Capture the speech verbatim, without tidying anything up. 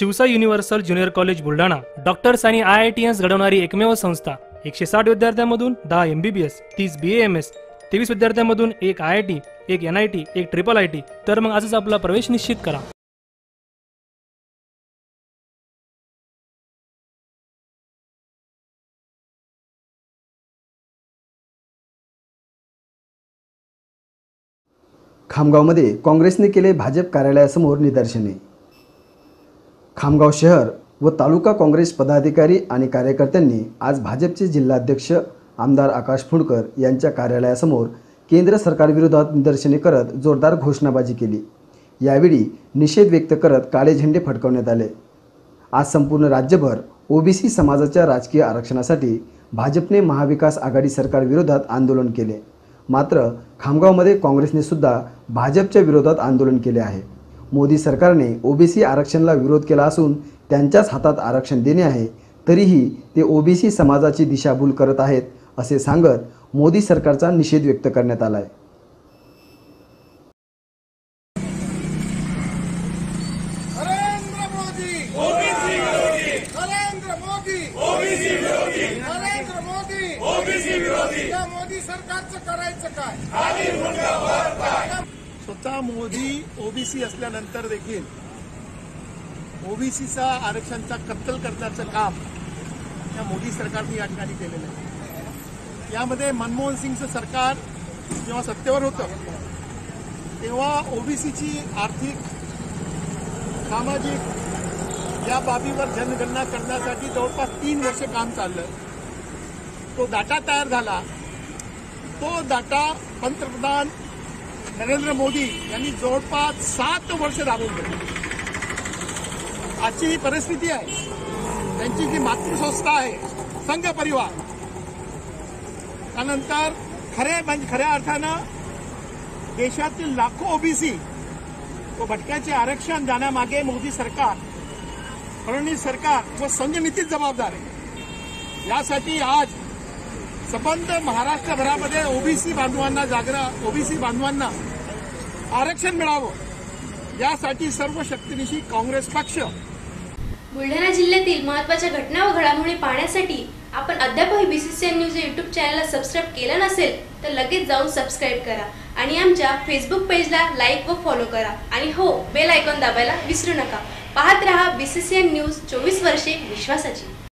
शिवसा universal junior college Buldhana doctors आणि I I T S घडवणारी एकमेव संस्था। एकशे साठ विद्यार्थ्यांमधून दहा एम बी बी एस, तीस बी ए एम एस, तेवीस विद्यार्थ्यांमधून एक आय आय टी, एक एन आय टी, एक ट्रिपल आय टी। तर मग आजच आपला प्रवेश निश्चित करा। खामगावमध्ये काँग्रेसने केले भाजप कार्यालयासमोर निदर्शने। खामगाव शहर व तालुका काँग्रेस पदाधिकारी आणि कार्यकर्त्यांनी आज भाजपचे जिल्हाध्यक्ष आमदार आकाश फुंडकर यांच्या कार्यालयासमोर केंद्र सरकारविरोधात निदर्शने करत जोरदार घोषणाबाजी केली। यावेळी निषेध व्यक्त करत काळे झेंडे फडकवण्यात आले। आज संपूर्ण राज्यभर ओबीसी समाजाच्या राजकीय आरक्षणासाठी भाजपने महाविकास आघाडी सरकारविरोधात आंदोलन केले। मात्र खामगावमध्ये काँग्रेसने सुद्धा भाजपच्या विरोधात आंदोलन केले आहे। मोदी सरकारने ओबीसी आरक्षणाला विरोध केला असून त्यांच्याच हातात आरक्षण देणे आहे, तरीही ते ओबीसी समाजाची दिशाभूल करत आहेत असे सांगत मोदी सरकारचा निषेध व्यक्त करण्यात आला आहे। नरेंद्र मोदी ओबीसी विरोधी, नरेंद्र मोदी ओबीसी विरोधी, नरेंद्र मोदी ओबीसी विरोधी। या मोदी सरकारचं करायचं काय? खाली मुंडा वर पाय। स्वतः मोदी ओबीसी असल्यानंतर देखील ओबीसीचा आरक्षणाचा कत्तल करण्याचं काम या मोदी सरकारने या ठिकाणी केलेलं आहे। यामध्ये मनमोहन सिंगचं सरकार जेव्हा सत्तेवर होतं तेव्हा ओबीसीची आर्थिक, सामाजिक या बाबीवर जनगणना करण्यासाठी जवळपास तीन वर्ष काम चाललं। तो डाटा तयार झाला। तो डाटा पंतप्रधान नरेंद्र मोदी यांनी जवळपास सात वर्ष राबवून दिली। आजची ही परिस्थिती आहे। त्यांची जी मातृसंस्था आहे संघ परिवार, त्यानंतर खरे म्हणजे खऱ्या अर्थानं देशातील लाखो ओबीसी व भटक्याचे आरक्षण जाण्यामागे मोदी सरकार, फडणवीस सरकार व संघ नीतीच जबाबदार आहे। यासाठी आज संबंध महाराष्ट्रभरामध्ये ओबीसी बांधवांना जागरा ओबीसी बांधवांना आरक्षण मिळावं यासाठी सर्व शक्तीनिशी काँग्रेस पक्ष। बुलढाणा जिल्ह्यातील महत्त्वाच्या घटना व घडामोडी पाहण्यासाठी आपण अद्यापही बीसीसीएन न्यूज या यूट्यूब चॅनलला सबस्क्राईब केलं नसेल तर लगेच जाऊन सबस्क्राईब करा आणि आमच्या फेसबुक पेजला लाईक व फॉलो करा आणि हो, बेल आयकॉन दाबायला विसरू नका। पाहत रहा बीसीसीएन न्यूज, चोवीस वर्षे विश्वासाची।